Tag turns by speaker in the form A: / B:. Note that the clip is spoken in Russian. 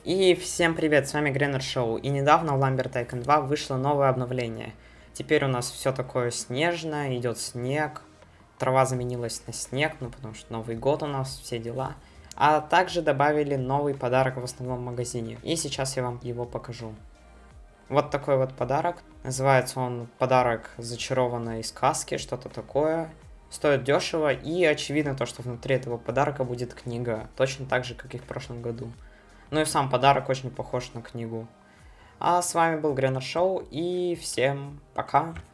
A: И всем привет, с вами Греннер Шоу. И недавно в Lambert Icon 2 вышло новое обновление. Теперь у нас все такое снежное, идет снег, трава заменилась на снег, ну потому что Новый год у нас, все дела. А также добавили новый подарок в основном магазине. И сейчас я вам его покажу. Вот такой вот подарок. Называется он «Подарок зачарованной сказки», что-то такое. Стоит дешево, и очевидно то, что внутри этого подарка будет книга, точно так же, как и в прошлом году. Ну и сам подарок очень похож на книгу. А с вами был Греннер Шоу, и всем пока!